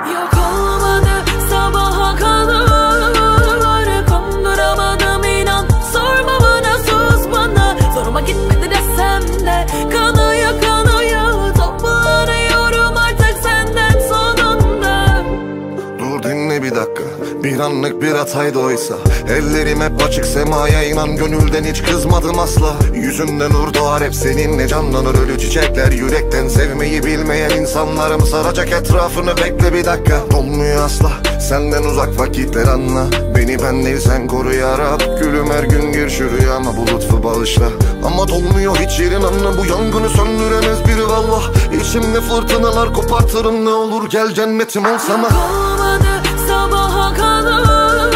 Yok olmadı sabaha kadar, konduramadım inan. Sorma bana, sus bana, zoruma gitmedi desem de kanıyor kanıyor. Toplanıyorum artık senden sonunda. Dur dinle bir dakika, bir anlık bir hataydı oysa. Ellerim hep açık semaya, inan gönülden hiç kızmadım asla. Yüzünden nur doğar hep seninle canlanır ölü çiçekler. Yürekten sevmeyi bilmeyen insanlarım saracak etrafını, bekle bir dakika. Dolmuyor asla senden uzak vakitler, anla. Beni ben değil sen koru yarab. Gülüm her gün gir şu rüyama, bu lütfu bağışla. Ama dolmuyor hiç yerin, anla. Bu yangını söndüremez biri vallah. İçimde fırtınalar kopartırım, ne olur gel cennetim ol sana. Olmadı sabaha kadar,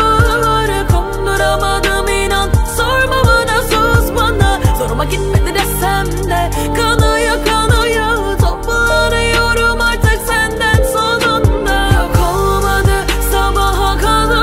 konduramadım inan. Sorma bana, sus bana, zoruma gitmedi desem de kanıyor kanıyor. Toplanıyorum artık senden sonunda. Yok olmadı sabaha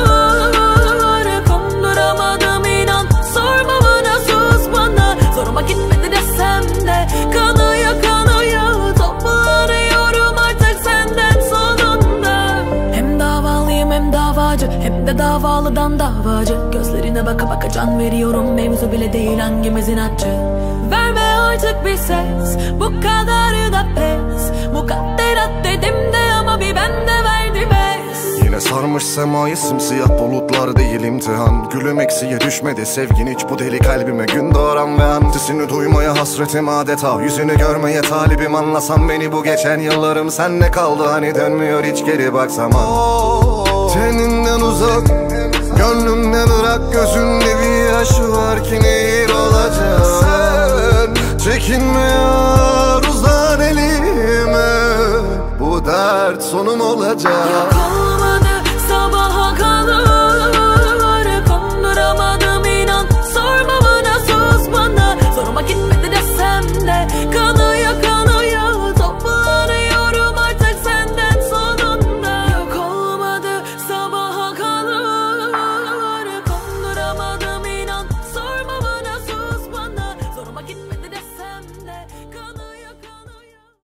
kadar, konduramadım inan. Sorma bana, sus bana, zoruma gitmedi desem de kanıyor kanıyor. Toplanıyorum artık senden sonunda. Hem davalıyım hem davacı, hem de davalıdan davacı. Gözlerine baka baka can veriyorum, mevzu bile değil hangimizin acı. Verme artık bir ses, bu kadar da pes. Mukadderat dedim de ama bir bende verdi bes. Yine sarmış semayı simsiyah bulutlar değil imtihan. Gülüm eksiye düşmedi sevgin hiç bu deli kalbime, gün doğuran ve antisini duymaya hasretim adeta. Yüzünü görmeye talibim, anlasan beni bu geçen yıllarım. Sen ne kaldı hani dönmüyor hiç geri baksam. Teninden uzak, gönlümde bırak, gözünde bir yaş var ki nehir olacak. Sen çekinme yar, uzan elime, bu dert sonum olacak. Yok olmadı